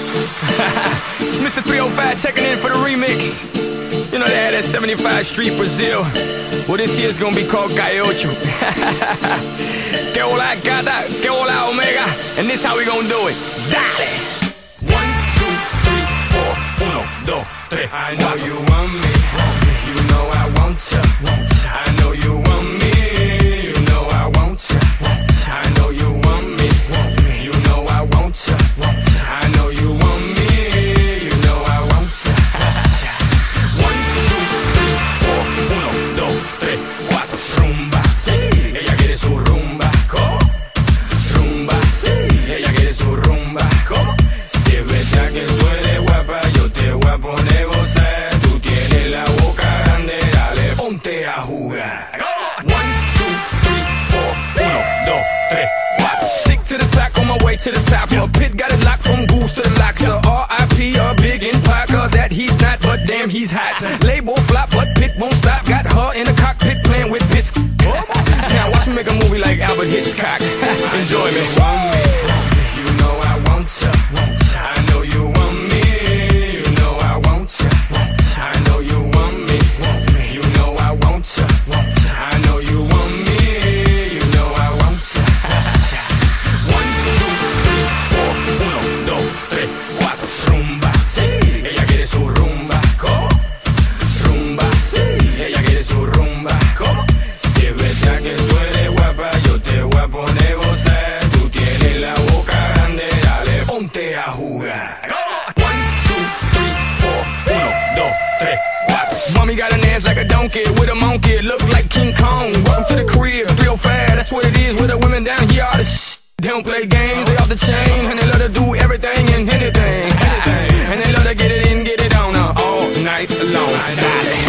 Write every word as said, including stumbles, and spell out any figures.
It's Mister three oh five checking in for the remix. You know they had that seventy-five Street Brazil. Well, this year's gonna be called Calle Ocho. Que hola gata, que hola omega. And this how we gonna do it. Dale! One, two, three, four. Uno, dos, tres. I know you want me. You know I want ya. I know you want me. You know I want ya. I know you want me. You know I want ya. I know you want me. You know I want ya. One, two, three, four. Uno, dos, tres, cuatro. Rumba, ella quiere su rumba. ¿Cómo? Rumba, ella quiere su rumba. ¿Cómo? Si es verdad que tú eres guapa, yo te voy a poner gozar. Tú tienes la boca grande, dale, ponte a jugar. One, two, three, four. Uno, dos, tres, cuatro. Stick to the track on my way to the top. A pit got it locked from goose to the locks. R I P a big in Parker that he's not, but damn he's hot. Label flop, but Pit won't stop. Got her in the cockpit playing with bits. Now watch me make a movie like Albert Hitchcock. Enjoy me. You know I want ya. I know you want me. You know I want ya. I know you want me. You know I want ya. I know you want me. You know I want ya. One, two, three, four. Uno, dos, tres, cuatro. Rumba, ella quiere su rumba. ¿Cómo? Rumba, ella quiere su rumba. ¿Cómo? Si es verdad que tú eres guapa, yo te voy a poner gozar. Tú tienes la boca grande, dale, ponte a jugar. One, two, three, four. Uno, dos, tres, cuatro. Mommy got an ass like a donkey with a monkey. Look like King Kong. Welcome to the crib. three oh five, that's what it is with the women down here. All the sh- They don't play games, they off the chain. And they love to do everything and anything. And they love to get it in, get it on uh, all night long.